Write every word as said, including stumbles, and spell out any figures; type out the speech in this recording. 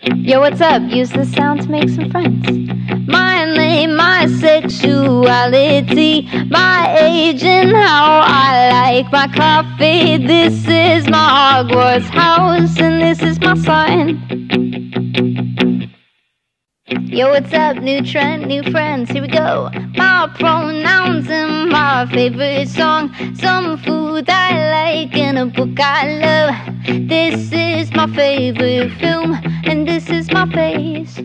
Yo, what's up? Use the sound to make some friends. My name, my sexuality, my age, and how I like my coffee. This is my Hogwarts house, and this is my sign. Yo, what's up? New trend, new friends, here we go. My pronouns and my favorite song. Some food I like and a book I love. This is my favorite film, and this is my face.